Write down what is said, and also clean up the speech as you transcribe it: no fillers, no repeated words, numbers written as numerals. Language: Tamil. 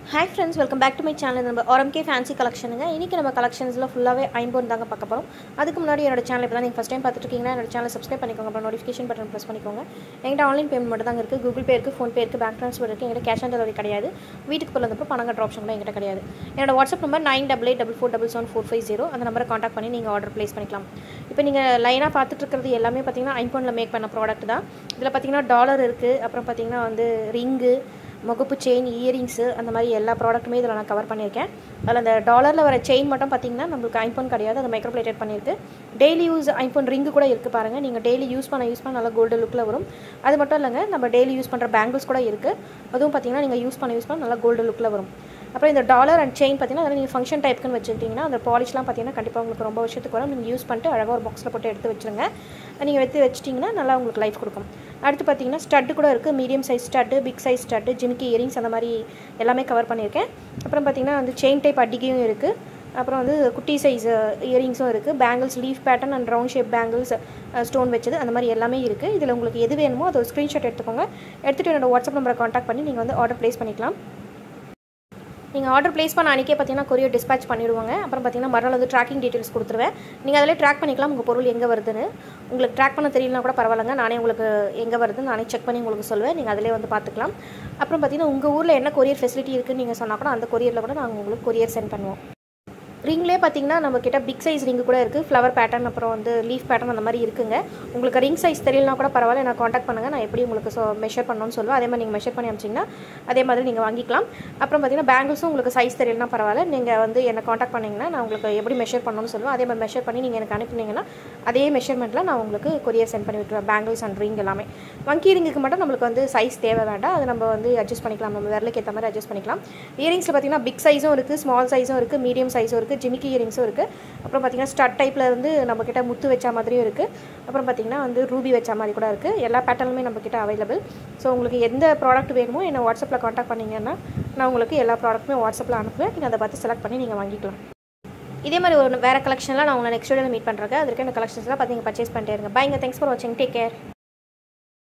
Hi friends, welcome back to my channel. நம்ம RMK fancy collectionங்க. இன்னைக்கு நம்ம collectionsல ஃபுல்லாவே Impon தாங்க பார்க்க போறோம். அதுக்கு முன்னாடி என்னோட சேனல் இப்ப தான் நீங்க first time பார்த்துட்டு இருக்கீங்கன்னா என்னோட சேனலை subscribe பண்ணிக்கோங்க. அப்புறம் notification button press பண்ணிக்கோங்க. என்கிட்ட ஆன்லைன் பேமெண்ட் மட்டும் தான் இருக்கு. Google Pay இருக்கு, Phone Pay இருக்கு, bank transfer இருக்கு. என்கிட்ட cash on delivery கிடையாது. வீட்டுக்கு போறதுக்கு பணம் கட்டுற ஆப்ஷன் கூட என்கிட்ட கிடையாது. என்னோட WhatsApp நம்பர் 9884477450. அந்த நம்பரை கான்டாக்ட் பண்ணி நீங்க ஆர்டர் ப்ளேஸ் பண்ணிக்கலாம். இப்போ நீங்க லைனா பார்த்துட்டு இருக்கிறது எல்லாமே பாத்தீங்கன்னா Imponல மேக் பண்ண ப்ராடக்ட் தான். இதுல பாத்தீங்கன்னா டாலர் இருக்கு, அப்புறம் பாத்தீங்கன்னா வந்து ரிங் முகப்பு செயின் இயரிங்ஸு அந்த மாதிரி எல்லா ப்ராடக்ட்டுமே இதில் நான் கவர் பண்ணியிருக்கேன். அதில் அந்த டாலரில் வர செயின் மட்டும் பார்த்திங்கன்னா நம்மளுக்கு Impon கிடையாது, அது மைக்ரோப்ளேட்டட் பண்ணியிருக்கு. டெய்லி யூஸ் Impon ரிங்கு கூட இருக்குது பாருங்கள். நீங்கள் டெய்லி யூஸ் பண்ண நல்லா கோல்டு லுக்கில் வரும். அது மட்டும் இல்லைங்க, நம்ம டெய்லி யூஸ் பண்ணுற பேங்கிள்ஸ் கூட இருக்குது. அதுவும் பார்த்திங்கன்னா நீங்கள் யூஸ் பண்ண நல்லா கோல்டு லுக்கில் வரும். அப்புறம் இந்த டாலர் அண்ட் செயின் பார்த்திங்கன்னா அதில் நீங்கள் ஃபங்க்ஷன் டைப்புக்குன்னு வச்சுக்கிட்டிங்கன்னா அந்த பாலிஷ்லாம் பார்த்திங்கன்னா கண்டிப்பாக உங்களுக்கு ரொம்ப வருஷத்துக்கு வரும். நீங்கள் யூஸ் பண்ணிட்டு அழகாக ஒரு பாக்ஸில் போட்டு எடுத்து வச்சுருங்க. நீங்கள் எடுத்து வச்சிட்டிங்கன்னா நல்லா உங்களுக்கு லைஃப் கொடுக்கும். அடுத்து பார்த்திங்கன்னா ஸ்டட்டு கூட இருக்குது. Medium size stud, big size stud, ஜிமிக்கி இயரிங்ஸ் அந்த மாதிரி எல்லாமே கவர் பண்ணியிருக்கேன். அப்புறம் பார்த்திங்கன்னா வந்து செயின் டைப் அடிக்கையும் இருக்குது. அப்புறம் வந்து குட்டி சைஸ் இயரிங்ஸும் இருக்குது. Bangles leaf pattern and round shape bangles stone வச்சது அந்த மாதிரி எல்லாமே இருக்குது. இதில் உங்களுக்கு எது வேணுமோ அதை ஒரு ஸ்க்ரீன்ஷாட் எடுத்துக்கோங்க. எடுத்துகிட்டு என்னோட வாட்ஸ்அப் நம்பரை கான்டாக்ட் பண்ணி நீங்கள் வந்து ஆர்டர் ப்ளேஸ் பண்ணிக்கலாம். நீங்கள் ஆர்டர் ப்ளேஸ் பண்ண அன்றைக்கே பார்த்தீங்கன்னா கொரியர் டிஸ்பேச் பண்ணிவிடுவாங்க. அப்புறம் பார்த்தீங்கன்னா மறுநாள் வந்து ட்ராக்கிங் டீட்டெயில்ஸ் கொடுத்துருவேன். நீங்கள் அதிலே ட்ராக் பண்ணிக்கலாம் உங்கள் பொருள் எங்கே வருதுன்னு. உங்களுக்கு ட்ராக் பண்ண தெரியலனா கூட பரவாயில்லைங்க, நானே உங்களுக்கு எங்கே வருதுன்னு நானே செக் பண்ணி உங்களுக்கு சொல்லுவேன். நீங்கள் அதிலே வந்து பார்த்துக்கலாம். அப்புறம் பார்த்தீங்கன்னா உங்கள் ஊரில் என்ன கொரியர் ஃபெசிலிட்டி இருக்குதுன்னு நீங்கள் சொன்னால் கூட அந்த கொரியரில் கூட நாங்கள் உங்களுக்கு கொரியர் சென்ட் பண்ணுவோம். ரிங்லேயே பார்த்தீங்கன்னா நம்மக்கிட்ட பிக் சைஸ் ரிங்கு கூட இருக்குது. ஃப்ளவர் பேட்டர்ன் அப்புறம் வந்து லீஃப் பேட்டர்ன் அந்த மாதிரி இருக்குங்க. உங்களுக்கு ரிங் சைஸ் தெரியலனா கூட பரவாயில்ல, நான் காண்டாக்ட் பண்ணுங்கள். நான் எப்படி உங்களுக்கு மெஷர் பண்ணணும்னு சொல்லுவேன். அதே மாதிரி நீங்கள் மெஷர் பண்ணி அனுப்பிச்சிங்கன்னா அதே மாதிரி நீங்கள் வாங்கிக்கலாம். அப்புறம் பார்த்தீங்கன்னா பேங்கிள்ஸும் உங்களுக்கு சைஸ் தெரியலனா பரவாயில்ல, நீங்கள் வந்து என்னை காண்டாக்ட் பண்ணிங்கன்னா நான் உங்களுக்கு எப்படி மெஷர் பண்ணணும்னு சொல்லுவேன். அதே மாதிரி மெஷர் பண்ணி நீங்கள் எனக்கு அனுப்பினீங்கன்னா அதே மெஷர்மெண்ட்டில் நான் உங்களுக்கு கொரியர் சென்ட் பண்ணி விட்டுருவேன். பேங்கிள்ஸ் அண்ட் ரிங் எல்லாமே. வங்கி ரிங்குக்கு மட்டும் நம்மளுக்கு வந்து சைஸ் தேவை வேண்டாம், அது நம்ம வந்து அட்ஜஸ்ட் பண்ணிக்கலாம். நம்ம விரலுக்கு ஏற்ற மாதிரி அட்ஜஸ்ட் பண்ணிக்கலாம். இயரிங்ஸில் பார்த்தீங்கன்னா பிக் சைஸும் இருக்குது, ஸ்மால் சைஸும் இருக்குது, மீடியம் சைஸும் இருக்குது, ஜிமிக்கி இயரிங்ஸும் இருக்குது. அப்புறம் பார்த்தீங்கன்னா ஸ்டட் டைப்பில் இருந்து நம்மக்கிட்ட முத்து வச்ச மாதிரியும் இருக்குது. அப்புறம் பார்த்தீங்கன்னா வந்து ரூபி வச்ச மாதிரி கூட இருக்குது. எல்லா பேட்டர்னுமே நம்மக்கிட்ட அவைலபிள். ஸோ உங்களுக்கு எந்த ப்ராடக்ட் வேணுமோ என்னை வாட்ஸ்அப்பில் காண்டாக்ட் பண்ணிங்கன்னா நான் உங்களுக்கு எல்லா ப்ராடக்ட்டுமே வாட்ஸ்அப்பில் அனுப்புவேன். நீங்கள் அதை பார்த்து செலக்ட் பண்ணி நீங்கள் வாங்கிக்கலாம். இதே மாதிரி ஒரு வேறு கலெக்ஷன்லாம் நான் உங்களை நெக்ஸ்ட் வீடியோவில் மீட் பண்ணுறேன். அதுக்கு இந்த கலெக்ஷன்ஸ்லாம் பார்த்து நீங்கள் பர்ச்சேஸ் பண்ணிட்டே இருங்க. பைங்க, தேங்க்ஸ் ஃபார் வாட்சிங், டேக் கேர்.